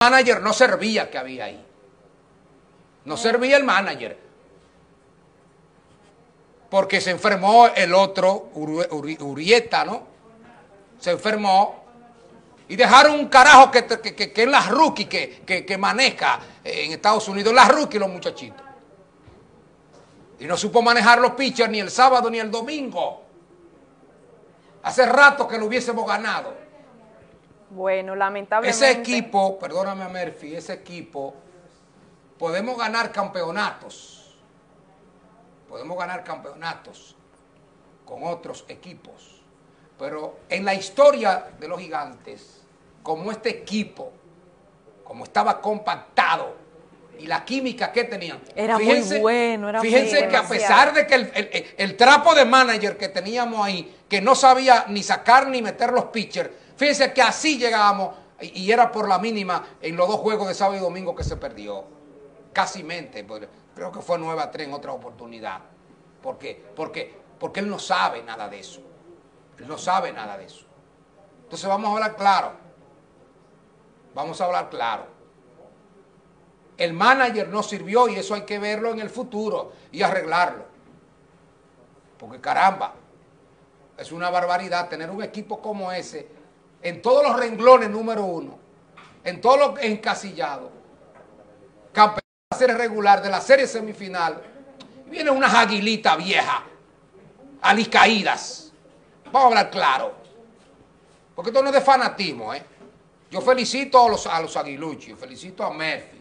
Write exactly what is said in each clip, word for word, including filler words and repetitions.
manager no servía que había ahí. No servía el manager. Porque se enfermó el otro, Uri, Uri, Urieta, ¿no? Se enfermó. Y dejaron un carajo que, que, que, que es la rookie que, que, que maneja en Estados Unidos. La rookie los muchachitos. Y no supo manejar los pitchers ni el sábado ni el domingo. Hace rato que lo hubiésemos ganado. Bueno, lamentablemente. Ese equipo, perdóname a Murphy, ese equipo, podemos ganar campeonatos. Podemos ganar campeonatos con otros equipos. Pero en la historia de los Gigantes, como este equipo, como estaba compactado y la química que tenían. Era fíjense, muy bueno, era Fíjense muy que a pesar de que el, el, el trapo de manager que teníamos ahí, que no sabía ni sacar ni meter los pitchers, fíjense que así llegábamos, y, y era por la mínima en los dos juegos de sábado y domingo que se perdió. Casi mente, creo que fue nueve a tres en otra oportunidad. ¿Por qué? Porque, porque él no sabe nada de eso. Él no sabe nada de eso. Entonces vamos a hablar claro. Vamos a hablar claro. El manager no sirvió y eso hay que verlo en el futuro y arreglarlo. Porque caramba, es una barbaridad tener un equipo como ese en todos los renglones número uno, en todos los encasillados. Campeón de la serie regular, de la serie semifinal. Viene unas aguilitas viejas, alicaídas. Vamos a hablar claro. Porque esto no es de fanatismo, ¿eh? Yo felicito a los, a los aguiluchos, yo felicito a Murphy.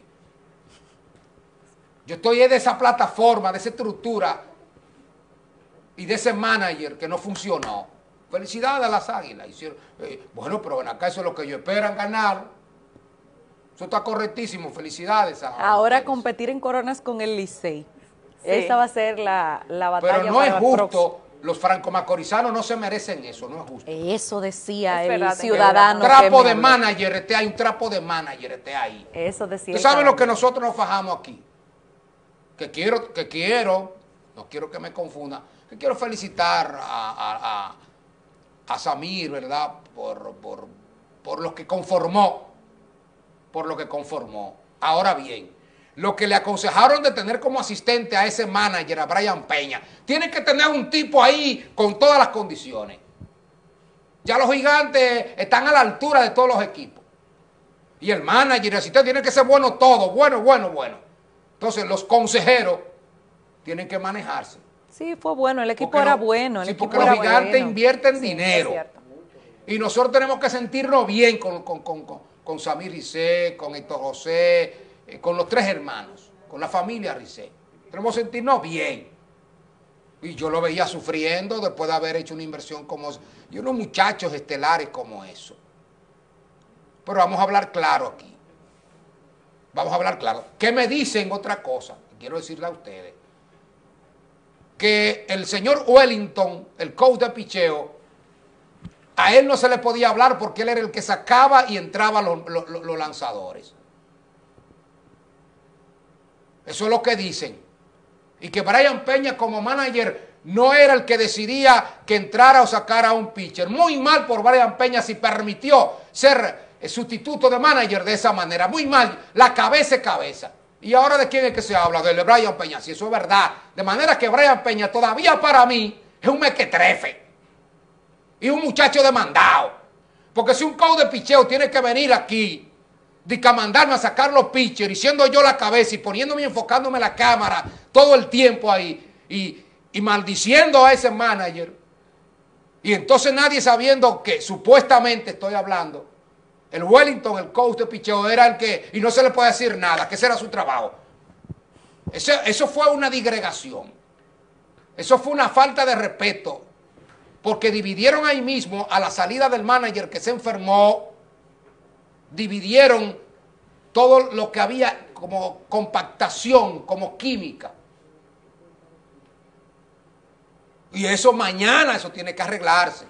Yo estoy de esa plataforma, de esa estructura y de ese manager que no funcionó. Felicidades a las águilas. Hicieron, eh, bueno, pero en acá eso es lo que ellos esperan ganar. Eso está correctísimo. Felicidades a Ahora ustedes. Competir en coronas con el Licey. Sí. Esa va a ser la, la batalla. Pero no para es el justo. próximo. Los franco-macorizanos no se merecen eso, no es justo. Eso decía Es el verdad, ciudadano. Un trapo que me de habló. manager, este hay un trapo de manager, este ahí. Eso decía. ¿Tú sabes lo que nosotros nos fajamos aquí? Que quiero, que quiero, no quiero que me confunda, que quiero felicitar a, a, a, a Samir, ¿verdad? Por, por, por lo que conformó, por lo que conformó. Ahora bien, lo que le aconsejaron de tener como asistente a ese manager, a Brian Peña, tiene que tener un tipo ahí con todas las condiciones. Ya los Gigantes están a la altura de todos los equipos. Y el manager, el asistente, tiene que ser bueno todo, bueno, bueno, bueno. Entonces los consejeros tienen que manejarse. Sí, fue bueno, el equipo Porque era no- bueno. El sí, equipo porque los era Gigantes bueno. invierten Sí, dinero. es cierto. Y nosotros tenemos que sentirnos bien con, con, con, con, con Samir Rizé, con Héctor José, eh, con los tres hermanos, con la familia Rizé. Tenemos que sentirnos bien. Y yo lo veía sufriendo después de haber hecho una inversión como esa. Y unos muchachos estelares como eso. Pero vamos a hablar claro aquí. Vamos a hablar claro. ¿Qué me dicen otra cosa? Quiero decirle a ustedes. Que el señor Wellington, el coach de picheo, a él no se le podía hablar porque él era el que sacaba y entraba los, los, los lanzadores. Eso es lo que dicen. Y que Brian Peña como manager no era el que decidía que entrara o sacara a un pitcher. Muy mal por Brian Peña si permitió ser sustituto de manager de esa manera. Muy mal, la cabeza es cabeza. ¿Y ahora de quién es que se habla? De Brian Peña, si eso es verdad. De manera que Brian Peña todavía para mí es un mequetrefe. Y un muchacho demandado. Porque si un coach de picheo tiene que venir aquí, de que a mandarme a sacar los pitchers, y siendo yo la cabeza y poniéndome y enfocándome la cámara todo el tiempo ahí, y, y maldiciendo a ese manager, y entonces nadie sabiendo que supuestamente estoy hablando, el Wellington, el coach de picheo, era el que, y no se le puede decir nada, que ese era su trabajo. Eso, eso fue una digregación. Eso fue una falta de respeto. Porque dividieron ahí mismo a la salida del manager que se enfermó, dividieron todo lo que había como compactación, como química. Y eso mañana, eso tiene que arreglarse.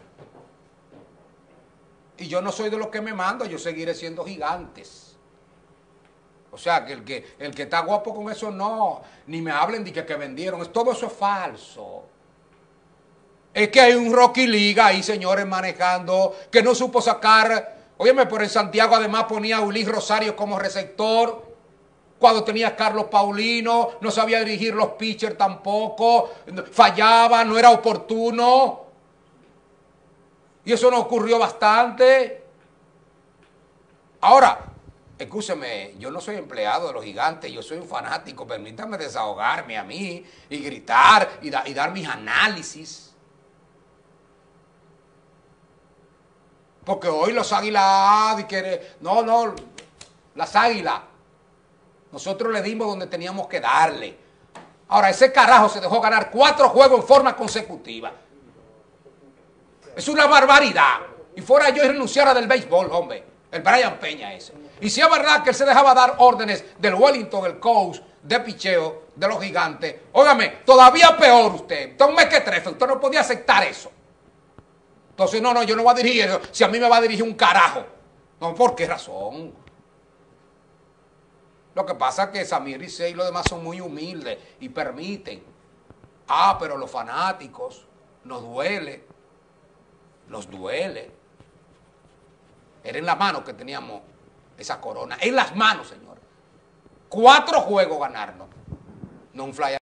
Y yo no soy de los que me mando, yo seguiré siendo Gigantes. O sea, que el que, el que está guapo con eso no, ni me hablen de que, que vendieron, todo eso es falso. Es que hay un Rocky Liga ahí, señores, manejando, que no supo sacar Óyeme, pero en Santiago además ponía a Ulis Rosario como receptor. Cuando tenía a Carlos Paulino, no sabía dirigir los pitchers tampoco, fallaba, no era oportuno. Y eso nos ocurrió bastante. Ahora, escúcheme, yo no soy empleado de los Gigantes, yo soy un fanático, permítame desahogarme a mí y gritar y, da, y dar mis análisis. Porque hoy los Águilas, no, no, las Águilas, nosotros le dimos donde teníamos que darle. Ahora, ese carajo se dejó ganar cuatro juegos en forma consecutiva. Es una barbaridad. Y fuera yo y renunciara del béisbol, hombre, el Brian Peña ese. Y si es verdad que él se dejaba dar órdenes del Wellington, el coach, de picheo, de los Gigantes, óigame, todavía peor usted. Usted un mequetrefe, usted no podía aceptar eso. Entonces, no, no, yo no voy a dirigir eso. Si a mí me va a dirigir un carajo. No, ¿por qué razón? Lo que pasa es que Samir Licey y los demás son muy humildes y permiten. Ah, pero los fanáticos nos duele. Nos duele. Era en la mano que teníamos esa corona. En las manos, señor. Cuatro juegos ganarnos. No un fly.